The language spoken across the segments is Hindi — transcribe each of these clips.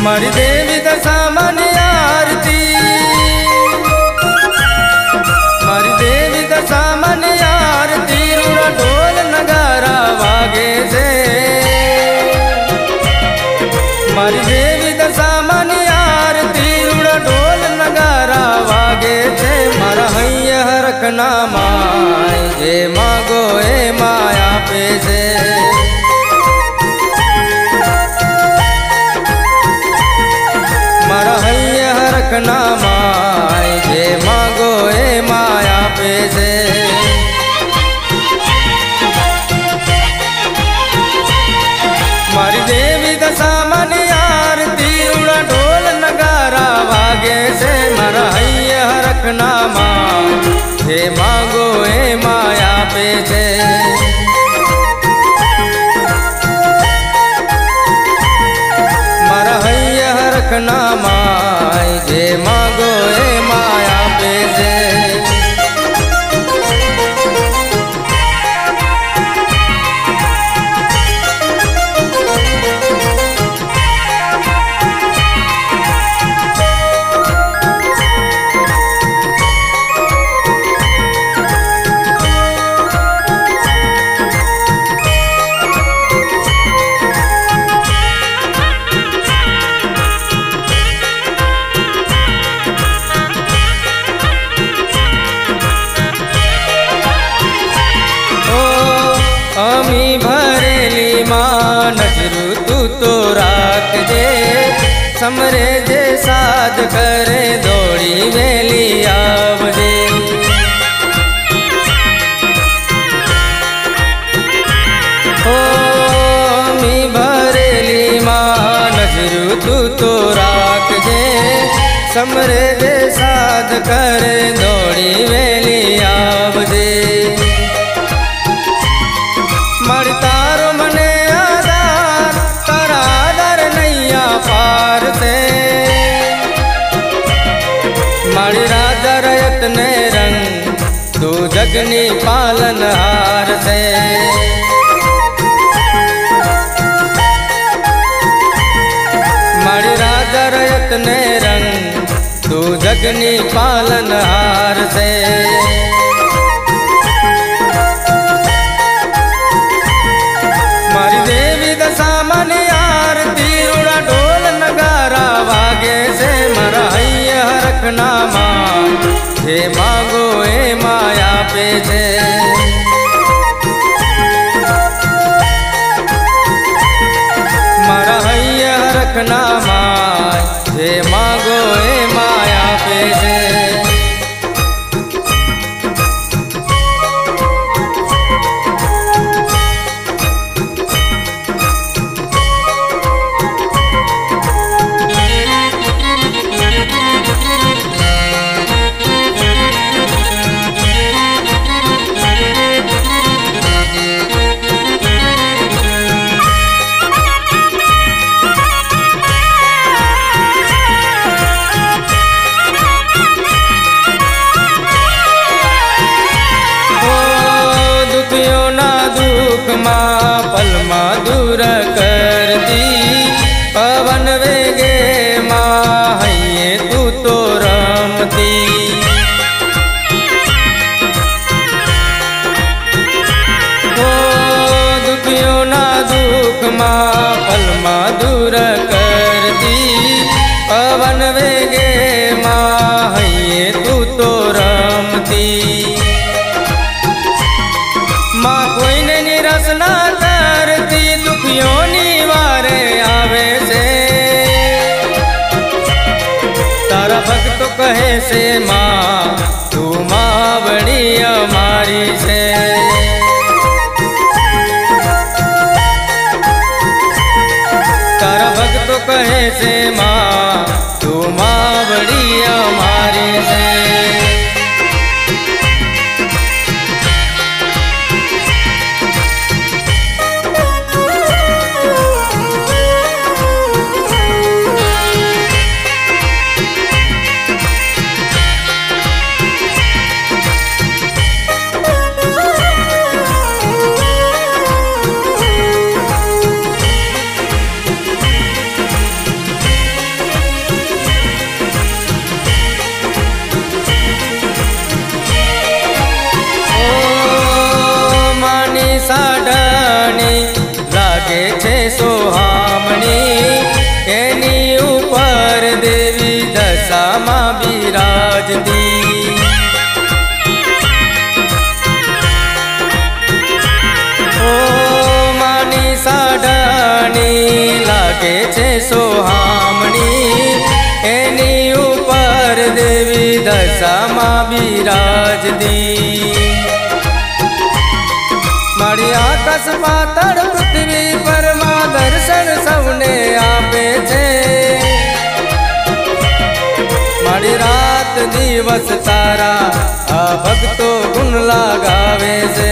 मारी देवी दशा मन आरती, मारी देवी दशा मन आरती, रूड़ा ढोल नगारा वागे से। मारी देवी दशा मन आरती, रूड़ा ढोल नगारा वागे से। मारा हैया रखना माय जे मागो ए माया पे से। मारा हैया रखना माय जे मागो ए माया पे से। मारी देवी दशा मन आरती, रूड़ा ढोल नगारा वागे से। मारा हैया रखना माय जे मागो ए माया पे से। मारा हैया रखना माय जे मागो ए माया पे से। अमी भरेली माँ नजरू तू तो राख दे, समरे जे साध करे दौड़ी वेली आवजे। ओ अमी भरेली माँ नजरू तू तो राख दे, समरे जे साध करे दौड़ी वेली आवजे। मारी तारो मने आधार, तारा आधार नैया पार से। मारी राजा रयत ने रंग, तू जगनी पालन हार से। मारी राजा रयत ने रंग, तू जगनी पालन हार से। मारी देवी दशा मन आरती, रूड़ा ढोल नगारा वागे से। मारा हैया रखना माँ जे मांगो ए माया पे से। मारा हैया रखना माँ जे मांगो ए माया पे से। माँ पलमा दूर कर दी, पवन वेगे माँ हैये तू तो रमती। ओ दुखियों ना दुख माँ पलमा दूर कर दी, पवन वेगे माँ हैये तू तो रमती। माँ कोई ने निरस ना करती, दुखियों निवारे आवे से। तारा भक्त कहे से माँ तू माँ बड़ी हमारी से। तारा भक्त कहे से माँ तू माँ बड़ी हमारी से। दशाમાં બિરાજતી। ઓ માની સાઢાની લાગે છે સોહામણી, એની ઉપર દેવી દશામાં બિરાજતી। મારી આકાશ પાતળ પૃથ્વી પર માં દર્શન સૌને આપે છે। મારી રાત દિવસ તારા આ ભક્તો ગુણ લગાવે છે।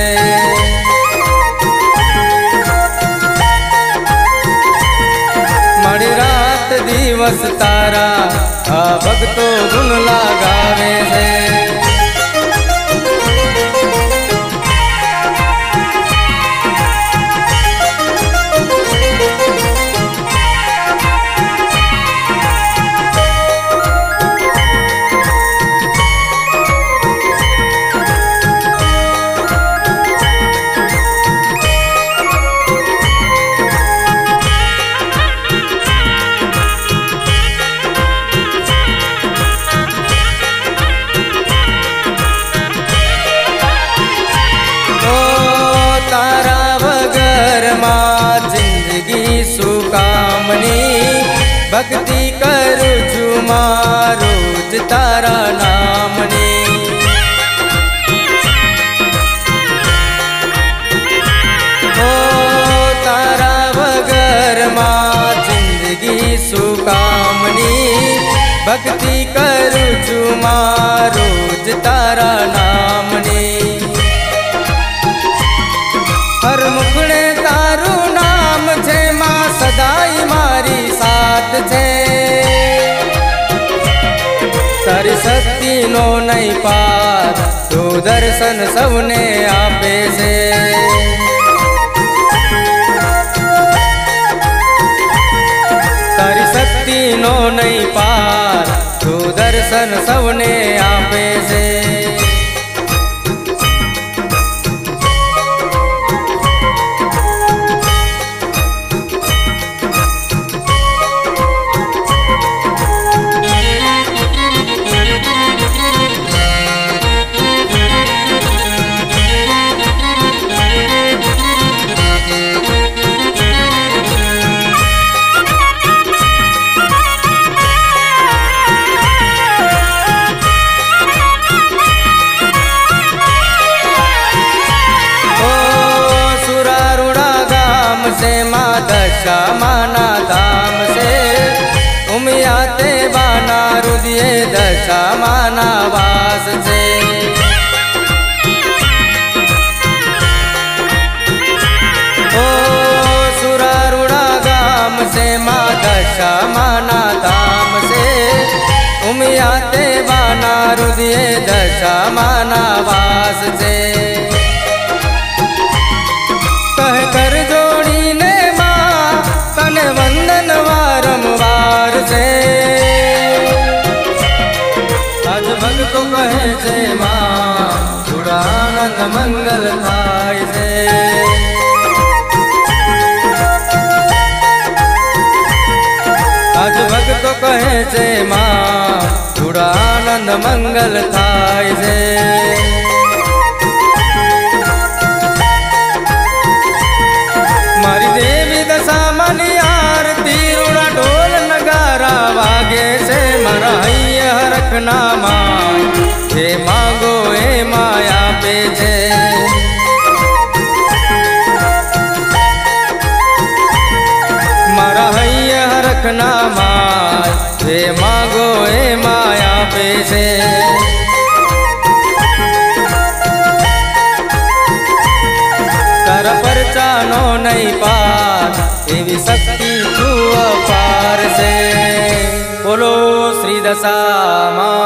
મારી રાત દિવસ તારા આ ભક્તો ગુણ લગાવે છે। जिंदगी सुकामनी भक्ति करूँ छू रोज तारा नामनी। ओ तारा वगर माँ जिंदगी सुकामनी भक्ति करूँ छू रोज तारा नामनी। हर मुखड़े तारू नाम छे माँ सदाई मारी साथ छे। तारी शक्ति नो नहीं पार तू दर्शन सबने आपे छे। तारी शक्ति नो नहीं पार तू दर्शन सबने आपे छे। दशामाना धाम से उमियाते बाना रुदिए दशामाना वास से। ओ सुरारुड़ा गाम से माँ दशामाना धाम से उमियाते बाना रुदिए दशामाना वास से। कह कर जोड़ी ने वंदन वारंवार से आज भक्तो कहे छे माँ गुणानंद मंगल थाय से। आज भक्तो कहे छे माँ गुणानंद मंगल थाय से। मारी देवी दशामानी आरती रूड़ा ढोल नगारा वागे से। मारा हैया रखना माँ जे मांगो ए माया पे जे। मारा हैया रखना माँ जे मांगो ए माया पे जे। कर परचानो नहीं पार एवी शक्ति तू अपार से। बोलो श्री दशामा